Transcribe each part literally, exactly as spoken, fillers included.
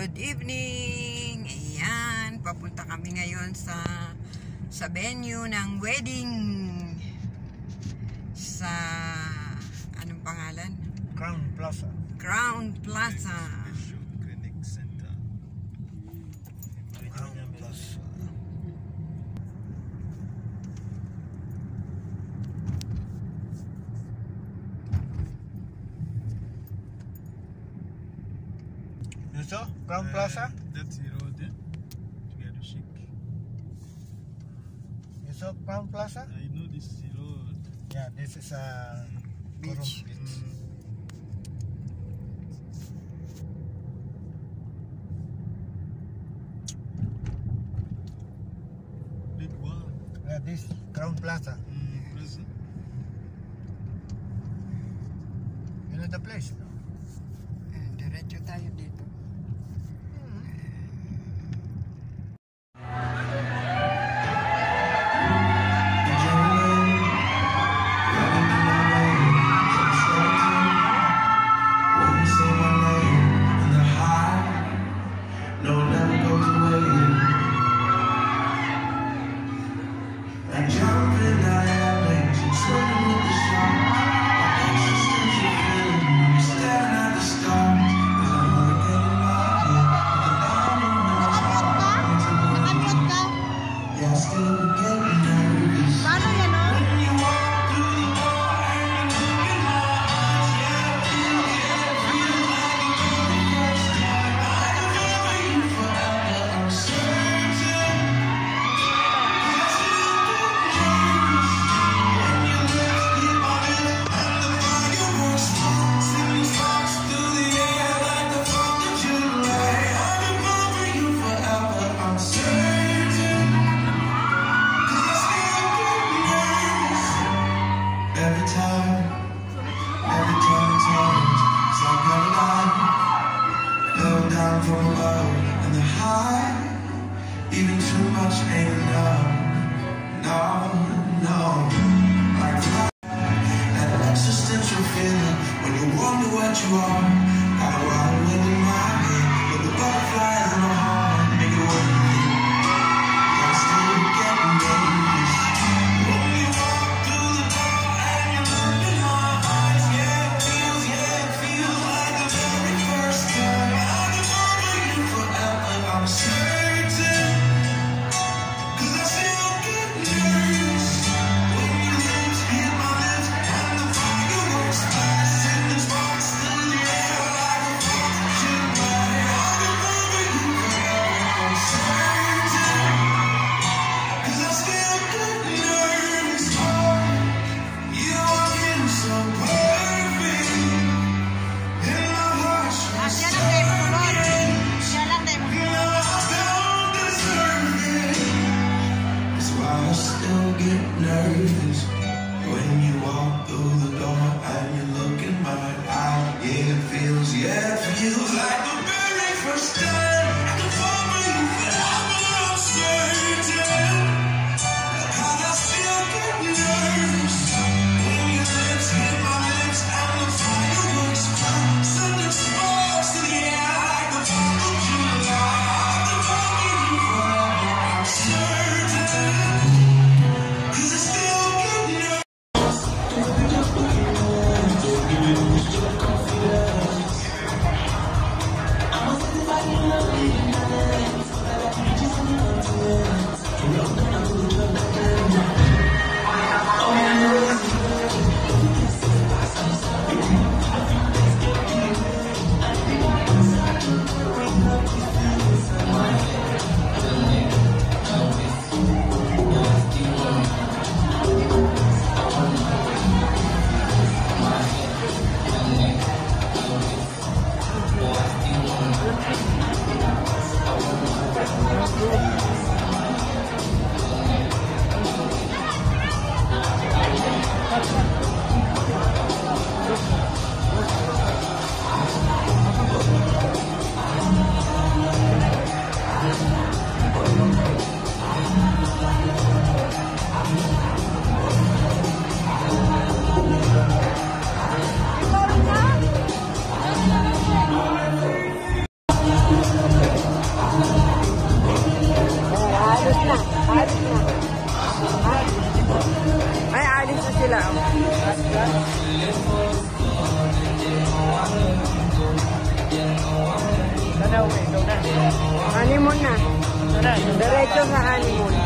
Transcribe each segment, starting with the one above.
Good evening! Ayan, papunta kami ngayon sa sa venue ng wedding sa anong pangalan? Crown Plaza. Crown Plaza. Clinic Center. Crown Plaza. You saw Crown Plaza? That's the road, yeah? To get a chic. You saw Crown Plaza? I know this is the road. Yeah, this is a Beach. Mm. Big one. Yeah, this Crown Plaza. Mm, prison. You know the place? No? Eh, diretso tayo dito. Even too much ain't enough. No, no. Like that existential feeling when you wonder what you are. Got a wild wind in my head, but the butterflies in my heart make it worth it. I'm still getting nervous when you walk through the door and you look in my eyes. Yeah, it feels, yeah, it feels like the very first time. I'll remember you forever. I'm certain. Nervous when you walk through the door and you look in my eye. Yeah, it feels, yeah, it feels like the very first time. I can fall for you forever, I'm certain. Cause I still get nervous when your lips hit my lips and the fireworks fly. Sending sparks to the air like the fourth of July. I can fall for you forever, I'm certain. na. Diretso sa honeymoon.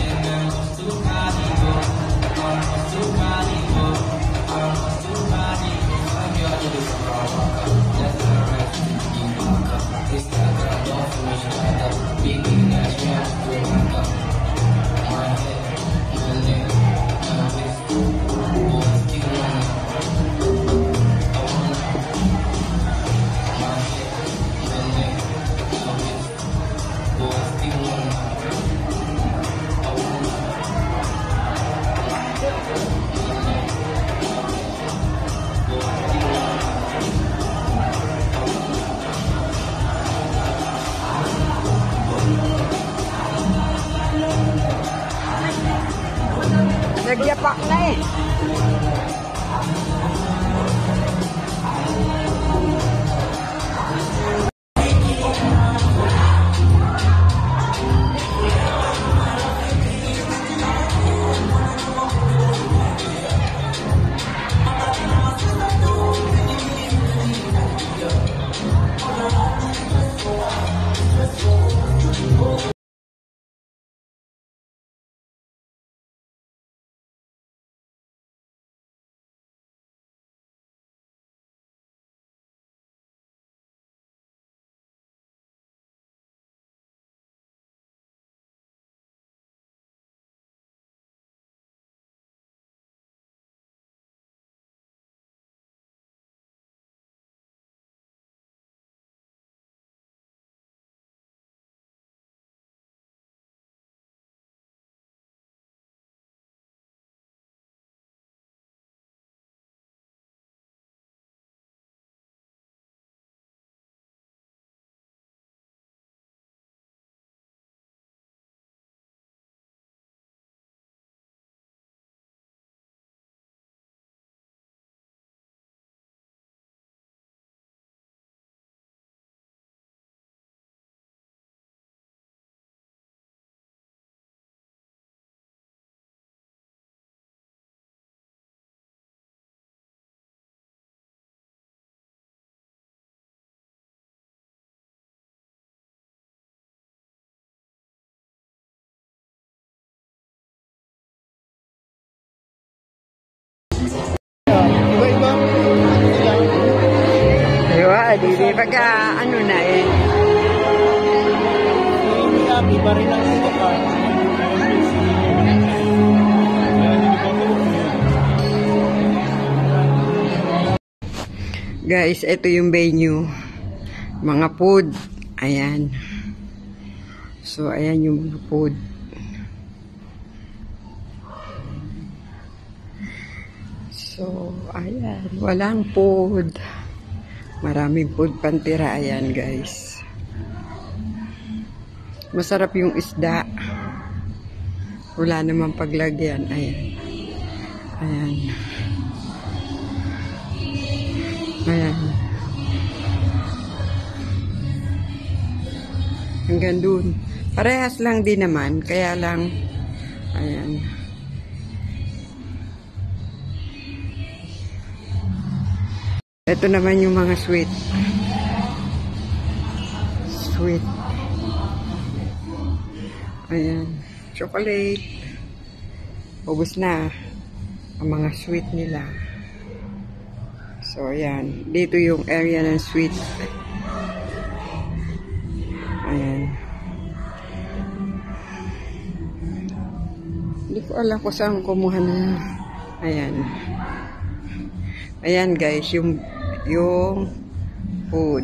Nagyapak na eh. Diba, di, di pagka ano na eh. Iba rin ang ito ka. Guys, ito yung venue. Mga food. Ayan. So, ayan yung mga food. So, ayan. Walang food. Maraming food pantira. Ayan, guys. Masarap yung isda. Wala namang paglagyan. Ayan. Ayan. Ayan. Hanggang dun. Parehas lang din naman. Kaya lang, ayan. Ito naman yung mga sweet. Sweet. Ayan. Chocolate. Ubus na ang mga sweet nila. So, ayan. Dito yung area ng sweet. Ayan. Hindi ko alam kung saan kumuha na. Ayan. Ayan, guys. Yung, yung food.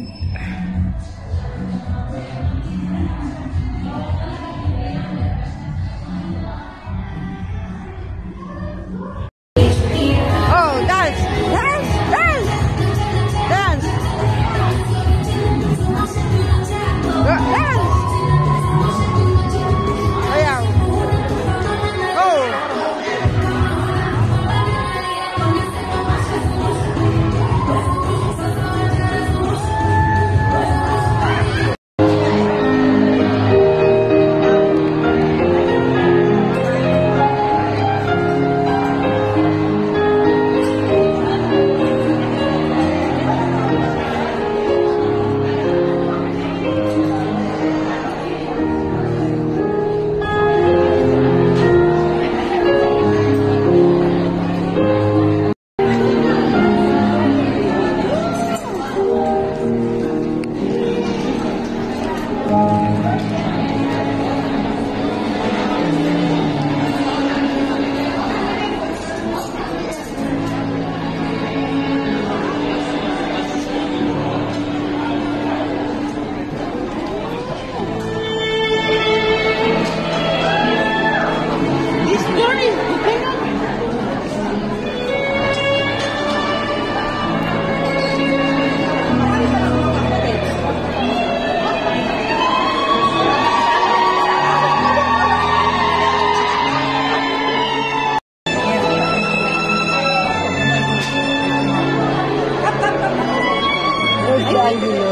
Si Angelo.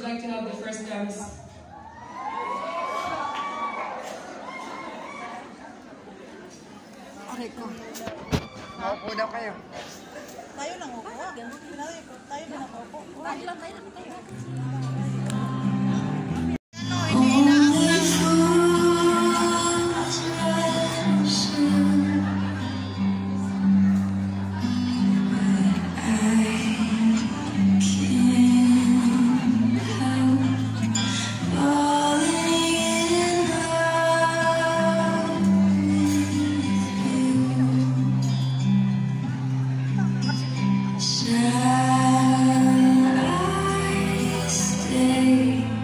like to have the first dance. Aray ko. Maupo daw kayo. Tayo lang upo. Tayo, tayo na upo. Tayo lang, tayo lang. Shall I stay?